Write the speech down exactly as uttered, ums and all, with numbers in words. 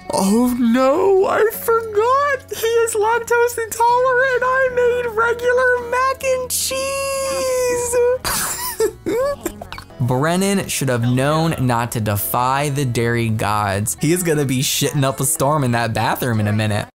Oh no, I forgot. He is lactose intolerant. I made regular mac and cheese. Brennan should have known not to defy the dairy gods. He is gonna be shitting up a storm in that bathroom in a minute.